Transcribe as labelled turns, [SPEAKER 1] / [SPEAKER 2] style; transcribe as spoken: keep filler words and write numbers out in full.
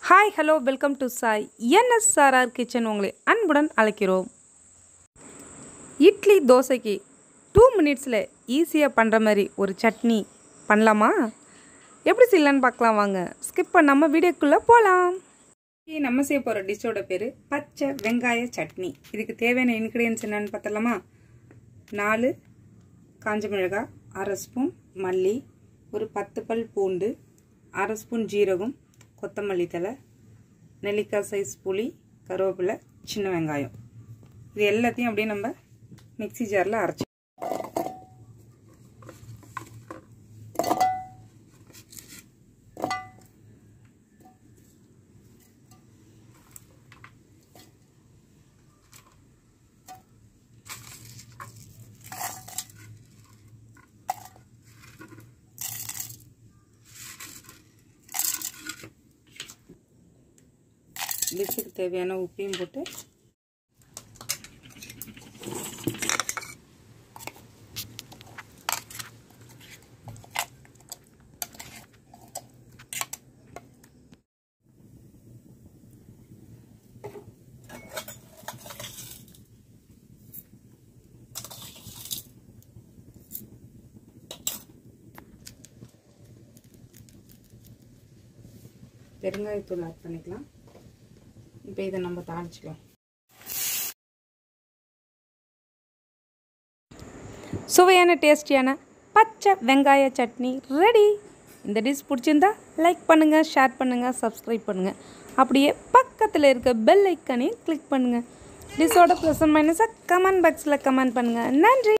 [SPEAKER 1] Hi, hello, welcome to Sai. N S R R Kitchen உங்களை அன்புடன் அழைக்கிறோம். இட்லி தோசைக்கு two minutesல ஈஸியா பண்ற மாதிரி ஒரு சட்னி பண்ணலாமா? எப்படி செய்யலாம்னு பார்க்கலாம் வாங்க. ஸ்கிப் பண்ணாம வீடியோக்குள்ள போலாம். நம்ம செய்ய போற டிஷ்ஷோட பேரு பச்சை வெங்காய சட்னி. இதுக்கு தேவையான இன்கிரிடியன்ட்ஸ் என்னன்னு பார்த்தலாமா? நாலு காஞ்ச மிளகாய், அரை ஸ்பூன் மல்லி, ஒரு பத்து பல் பூண்டு, அரை ஸ்பூன் ஜீரகம், கொத்தமல்லி தழை, நெல்லிக்காய் சைஸ் புளி, கருவேப்பிலை, சின்ன வெங்காயம். இது எல்லாத்தையும் அப்படியே நம்ம மிக்ஸி ஜாரில் அரைச்சி டிஷ்ஷுக்கு தேவையான உப்பையும் போட்டு பெருங்காயத்தூள் ஆட் பண்ணிக்கலாம். இப்போ இதை நம்ம தாளிச்சுக்கலாம். சுவையான டேஸ்டியான பச்சை வெங்காய சட்னி ரெடி. இந்த டிஷ் பிடிச்சிருந்தா லைக் பண்ணுங்கள், ஷேர் பண்ணுங்கள், சப்ஸ்கிரைப் பண்ணுங்கள். அப்படியே பக்கத்தில் இருக்க பெல் ஐக்கனையும் கிளிக் பண்ணுங்கள். டிஷ்ஷோட ப்ளஸ் அண்ட் மைனஸை கமெண்ட் பாக்ஸில் கமெண்ட் பண்ணுங்கள். நன்றி.